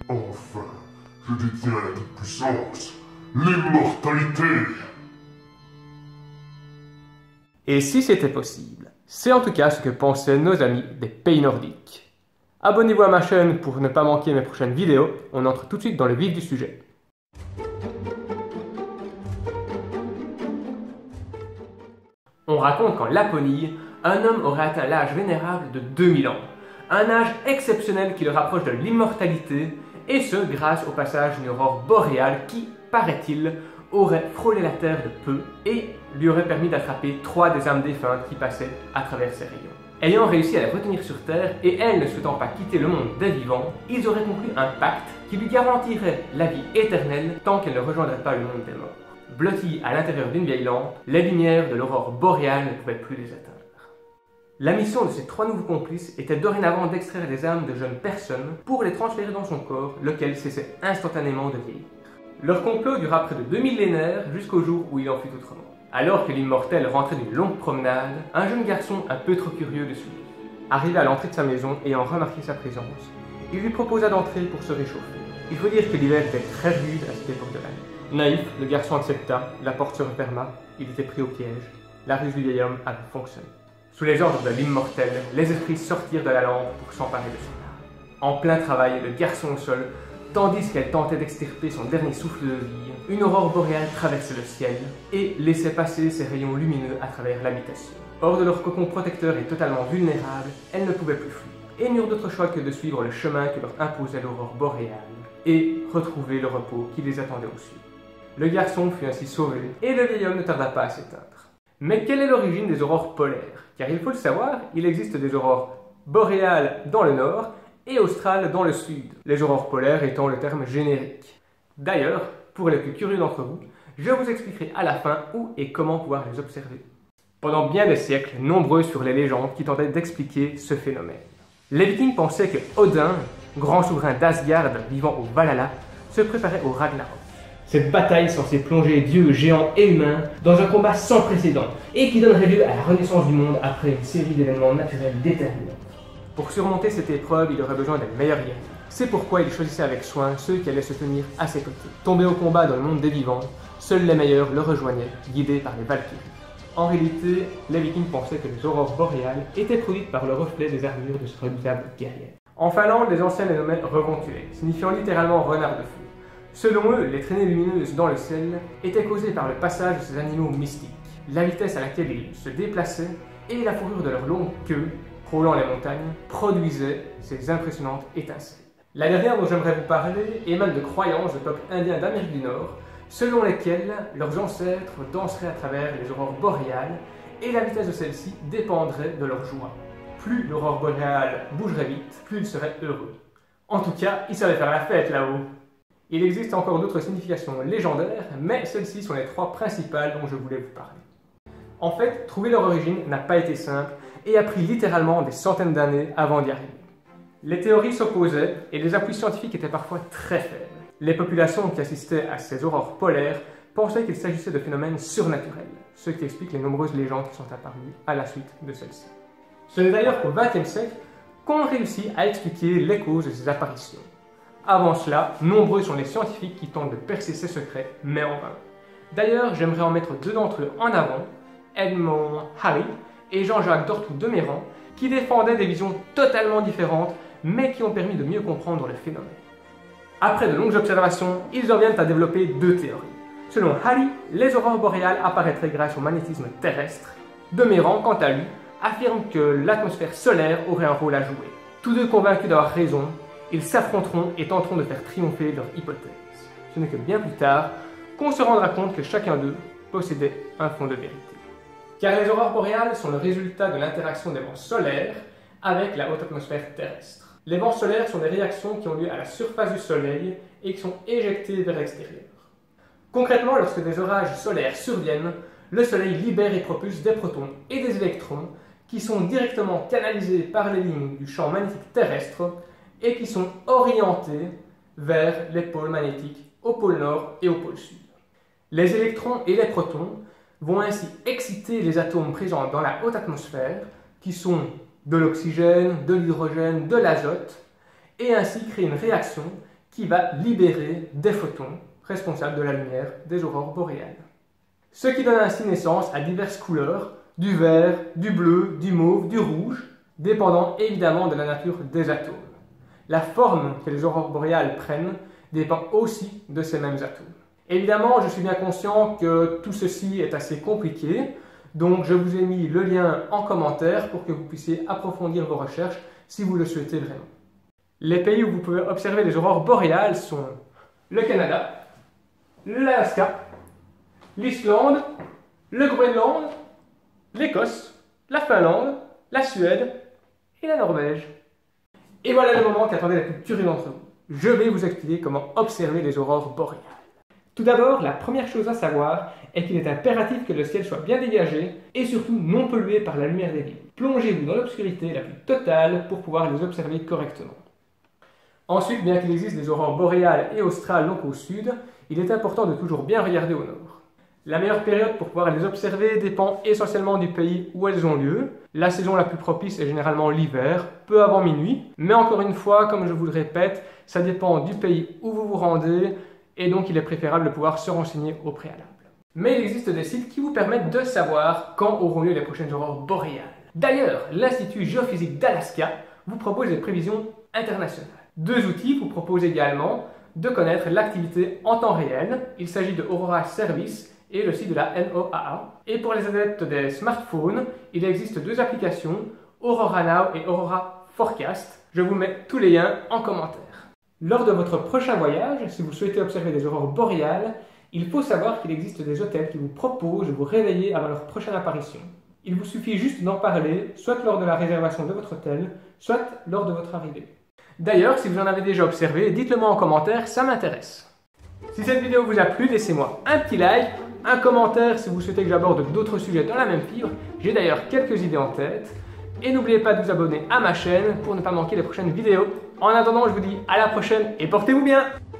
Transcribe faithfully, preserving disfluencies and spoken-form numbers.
Enfin, je détiens la toute-puissance, l'immortalité. Et si c'était possible? C'est en tout cas ce que pensaient nos amis des pays nordiques. Abonnez-vous à ma chaîne pour ne pas manquer mes prochaines vidéos. On entre tout de suite dans le vif du sujet. On raconte qu'en Laponie, un homme aurait atteint l'âge vénérable de deux mille ans. Un âge exceptionnel qui le rapproche de l'immortalité, et ce grâce au passage d'une aurore boréale qui, paraît-il, aurait frôlé la Terre de peu et lui aurait permis d'attraper trois des âmes défuntes qui passaient à travers ses rayons. Ayant réussi à les retenir sur Terre et elles ne souhaitant pas quitter le monde des vivants, ils auraient conclu un pacte qui lui garantirait la vie éternelle tant qu'elle ne rejoindrait pas le monde des morts. Blottis à l'intérieur d'une vieille lampe, les lumières de l'aurore boréale ne pouvaient plus les atteindre. La mission de ces trois nouveaux complices était dorénavant d'extraire les âmes de jeunes personnes pour les transférer dans son corps, lequel cessait instantanément de vieillir. Leur complot dura près de deux millénaires jusqu'au jour où il en fut autrement. Alors que l'immortel rentrait d'une longue promenade, un jeune garçon un peu trop curieux le suivit. Arrivé à l'entrée de sa maison, ayant remarqué sa présence, il lui proposa d'entrer pour se réchauffer. Il faut dire que l'hiver était très rude à cette époque de l'année. Naïf, le garçon accepta, la porte se referma, il était pris au piège. La ruse du vieil homme avait fonctionné. Sous les ordres de l'immortel, les esprits sortirent de la lampe pour s'emparer de son âme. En plein travail, le garçon au sol, tandis qu'elle tentait d'extirper son dernier souffle de vie, une aurore boréale traversait le ciel et laissait passer ses rayons lumineux à travers l'habitation. Hors de leur cocon protecteur et totalement vulnérable, elles ne pouvaient plus fuir et n'eurent d'autre choix que de suivre le chemin que leur imposait l'aurore boréale et retrouver le repos qui les attendait au sud. Le garçon fut ainsi sauvé et le vieil homme ne tarda pas à s'éteindre. Mais quelle est l'origine des aurores polaires? Car il faut le savoir, il existe des aurores boréales dans le nord et australes dans le sud, les aurores polaires étant le terme générique. D'ailleurs, pour les plus curieux d'entre vous, je vous expliquerai à la fin où et comment pouvoir les observer. Pendant bien des siècles, nombreuses furent les légendes qui tentaient d'expliquer ce phénomène. Les Vikings pensaient que Odin, grand souverain d'Asgard vivant au Valhalla, se préparait au Ragnarok. Cette bataille censée plonger dieux, géants et humains dans un combat sans précédent et qui donnerait lieu à la renaissance du monde après une série d'événements naturels déterminants. Pour surmonter cette épreuve, il aurait besoin des meilleurs guerriers. C'est pourquoi il choisissait avec soin ceux qui allaient se tenir à ses côtés. Tombés au combat dans le monde des vivants, seuls les meilleurs le rejoignaient, guidés par les Valkyries. En réalité, les Vikings pensaient que les aurores boréales étaient produites par le reflet des armures de ce redoutable guerrier. En Finlande, les anciens les nommaient revontulés, signifiant littéralement renard de feu. Selon eux, les traînées lumineuses dans le ciel étaient causées par le passage de ces animaux mystiques, la vitesse à laquelle ils se déplaçaient et la fourrure de leur longue queue, frôlant les montagnes, produisait ces impressionnantes étincelles. La dernière dont j'aimerais vous parler émane de croyances de peuples indiens d'Amérique du Nord, selon lesquelles leurs ancêtres danseraient à travers les aurores boréales et la vitesse de celles-ci dépendrait de leur joie. Plus l'aurore boréale bougerait vite, plus ils seraient heureux. En tout cas, ils savaient faire la fête là-haut. Il existe encore d'autres significations légendaires, mais celles-ci sont les trois principales dont je voulais vous parler. En fait, trouver leur origine n'a pas été simple et a pris littéralement des centaines d'années avant d'y arriver. Les théories s'opposaient et les appuis scientifiques étaient parfois très faibles. Les populations qui assistaient à ces aurores polaires pensaient qu'il s'agissait de phénomènes surnaturels, ce qui explique les nombreuses légendes qui sont apparues à la suite de celles-ci. Ce n'est d'ailleurs qu'au vingtième siècle qu'on réussit à expliquer les causes de ces apparitions. Avant cela, nombreux sont les scientifiques qui tentent de percer ces secrets, mais en vain. D'ailleurs, j'aimerais en mettre deux d'entre eux en avant, Edmond Halley et Jean-Jacques Dortoux de Méran, qui défendaient des visions totalement différentes, mais qui ont permis de mieux comprendre le phénomène. Après de longues observations, ils en viennent à développer deux théories. Selon Halley, les aurores boréales apparaîtraient grâce au magnétisme terrestre. De Méran, quant à lui, affirme que l'atmosphère solaire aurait un rôle à jouer. Tous deux convaincus d'avoir raison, ils s'affronteront et tenteront de faire triompher leur hypothèse. Ce n'est que bien plus tard qu'on se rendra compte que chacun d'eux possédait un fond de vérité. Car les aurores boréales sont le résultat de l'interaction des vents solaires avec la haute atmosphère terrestre. Les vents solaires sont des réactions qui ont lieu à la surface du Soleil et qui sont éjectées vers l'extérieur. Concrètement, lorsque des orages solaires surviennent, le Soleil libère et propulse des protons et des électrons qui sont directement canalisés par les lignes du champ magnétique terrestre et qui sont orientés vers les pôles magnétiques au pôle nord et au pôle sud. Les électrons et les protons vont ainsi exciter les atomes présents dans la haute atmosphère, qui sont de l'oxygène, de l'hydrogène, de l'azote, et ainsi créer une réaction qui va libérer des photons responsables de la lumière des aurores boréales. Ce qui donne ainsi naissance à diverses couleurs, du vert, du bleu, du mauve, du rouge, dépendant évidemment de la nature des atomes. La forme que les aurores boréales prennent dépend aussi de ces mêmes atomes. Évidemment, je suis bien conscient que tout ceci est assez compliqué, donc je vous ai mis le lien en commentaire pour que vous puissiez approfondir vos recherches si vous le souhaitez vraiment. Les pays où vous pouvez observer les aurores boréales sont le Canada, l'Alaska, l'Islande, le Groenland, l'Écosse, la Finlande, la Suède et la Norvège. Et voilà le moment qu'attendait la plus curieux d'entre vous. Je vais vous expliquer comment observer les aurores boréales. Tout d'abord, la première chose à savoir est qu'il est impératif que le ciel soit bien dégagé et surtout non pollué par la lumière des villes. Plongez-vous dans l'obscurité la plus totale pour pouvoir les observer correctement. Ensuite, bien qu'il existe des aurores boréales et australes donc au sud, il est important de toujours bien regarder au nord. La meilleure période pour pouvoir les observer dépend essentiellement du pays où elles ont lieu. La saison la plus propice est généralement l'hiver, peu avant minuit, mais encore une fois, comme je vous le répète, ça dépend du pays où vous vous rendez, et donc il est préférable de pouvoir se renseigner au préalable. Mais il existe des sites qui vous permettent de savoir quand auront lieu les prochaines aurores boréales. D'ailleurs, l'Institut géophysique d'Alaska vous propose des prévisions internationales. Deux outils vous proposent également de connaître l'activité en temps réel. Il s'agit de Aurora Service et le site de la N O A A. Et pour les adeptes des smartphones, il existe deux applications, Aurora Now et Aurora Forecast. Je vous mets tous les liens en commentaire. Lors de votre prochain voyage, si vous souhaitez observer des aurores boréales, il faut savoir qu'il existe des hôtels qui vous proposent de vous réveiller avant leur prochaine apparition. Il vous suffit juste d'en parler, soit lors de la réservation de votre hôtel, soit lors de votre arrivée. D'ailleurs, si vous en avez déjà observé, dites-le moi en commentaire, ça m'intéresse. Si cette vidéo vous a plu, laissez-moi un petit like, un commentaire si vous souhaitez que j'aborde d'autres sujets dans la même fibre. J'ai d'ailleurs quelques idées en tête. Et n'oubliez pas de vous abonner à ma chaîne pour ne pas manquer les prochaines vidéos. En attendant, je vous dis à la prochaine et portez-vous bien!